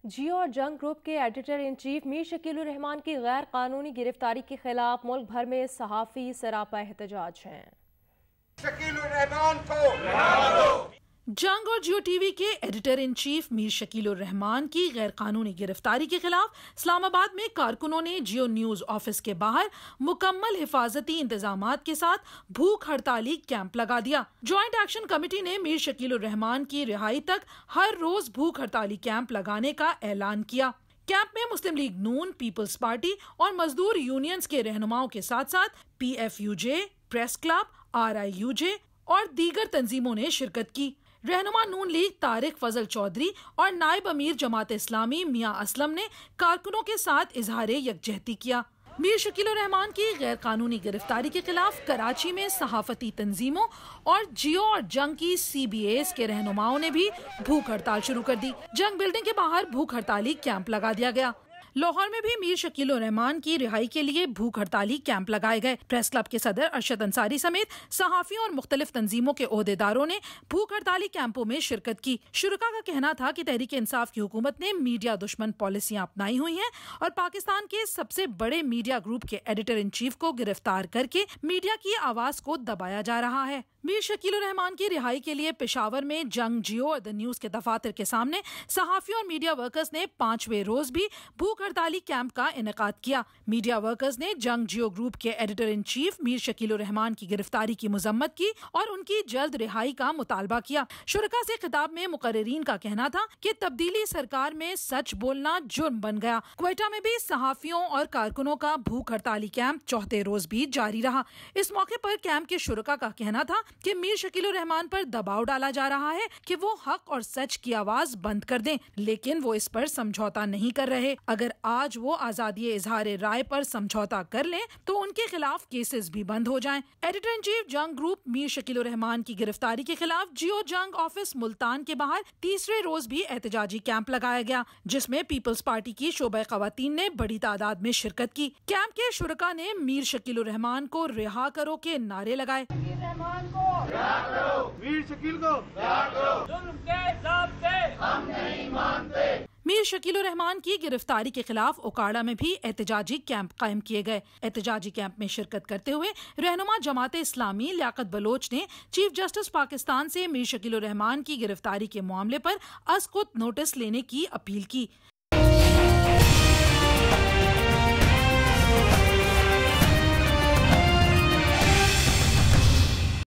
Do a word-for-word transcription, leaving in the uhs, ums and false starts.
जियो और जंग ग्रुप के editor in chief Mir Shakil ur Rahman की गैर कानूनी गिरफ्तारी के खिलाफ मुल्क भर में सहाफ़ी सरापा एहतजाज हैं। शकील उर रहमान को जंग और जियो टीवी के editor in chief Mir Shakil ur Rahman की गैर कानूनी गिरफ्तारी के खिलाफ इस्लामाबाद में कारकुनों ने जियो न्यूज ऑफिस के बाहर मुकम्मल हिफाजती इंतजामात के साथ भूख हड़ताली कैंप लगा दिया। ज्वाइंट एक्शन कमेटी ने मीर शकील उर रहमान की रिहाई तक हर रोज भूख हड़ताली कैंप लगाने का ऐलान किया। कैंप में Muslim League Noon, Peoples Party और मजदूर यूनियंस के रहनुमाओं के साथ साथ P F U J, press club, R I U J और दीगर तंजीमों ने शिरकत की। रहनुमा नून लीग तारिक फजल चौधरी और नायब अमीर जमात इस्लामी मियां असलम ने कारकुनों के साथ इजहार यकजहती किया। मीर शकील उर रहमान की गैर कानूनी गिरफ्तारी के खिलाफ कराची में सहाफती तंजीमों और जियो और जंग की सी बी एस के रहनुमाओं ने भी भूख हड़ताल शुरू कर दी। जंग बिल्डिंग के बाहर भूख हड़ताली कैंप लगा दिया गया। लाहौर में भी मीर शकील उर रहमान की रिहाई के लिए भूख हड़ताली कैंप लगाए गए। प्रेस क्लब के सदर अरशद अंसारी समेत सहाफियों और मुख्तलिफ तंजीमों के ओहदेदारों ने भूख हड़ताली कैंपों में शिरकत की। शुरका का कहना था कि तहरीक इंसाफ की हुकूमत ने मीडिया दुश्मन पॉलिसियां अपनाई हुई हैं और पाकिस्तान के सबसे बड़े मीडिया ग्रुप के एडिटर इन चीफ को गिरफ्तार करके मीडिया की आवाज को दबाया जा रहा है। मीर शकील उर रहमान की रिहाई के लिए पेशावर में जंग, जियो और द न्यूज के दफातर के सामने सहाफियों और मीडिया वर्कर्स ने पांचवें रोज भी भूख हड़ताली कैंप का इनेकाद किया। मीडिया वर्कर्स ने जंग जियो ग्रुप के editor in chief Mir Shakil ur Rahman की गिरफ्तारी की मुजम्मत की और उनकी जल्द रिहाई का मुतालबा किया। शुरका से खिताब में मुकर्रिरीन का कहना था कि तब्दीली सरकार में सच बोलना जुर्म बन गया। क्वेटा में भी सहाफियों और कारकुनों का भूख हड़ताली कैंप चौथे रोज भी जारी रहा। इस मौके पर कैंप के शुरका का कहना था कि मीर शकील उर रहमान पर दबाव डाला जा रहा है कि वो हक और सच की आवाज बंद कर दें, लेकिन वो इस पर समझौता नहीं कर रहे। अगर आज वो आजादी इजहार राय पर समझौता कर लें तो उनके खिलाफ केसेस भी बंद हो जाएं। Editor in chief Jang group Mir Shakil ur Rahman की गिरफ्तारी के खिलाफ जियो जंग ऑफिस मुल्तान के बाहर तीसरे रोज भी एहतजाजी कैंप लगाया गया, जिसमें पीपल्स पार्टी की शोबा खवातीन ने बड़ी तादाद में शिरकत की। कैंप के शुरका ने मीर शकील उर रहमान को रिहा करो के नारे लगाए। मीर शकील को जुल्म के हिसाब से हम नहीं मानते। मीर शकील उर रहमान की गिरफ्तारी के खिलाफ ओकाड़ा में भी एहतजाजी कैंप कायम किए गए। एहतजाजी कैंप में शिरकत करते हुए रहनुमा जमात इस्लामी लियाकत बलोच ने चीफ जस्टिस पाकिस्तान से मीर शकील उर रहमान की गिरफ्तारी के मामले पर अज़ खुद नोटिस लेने की अपील की।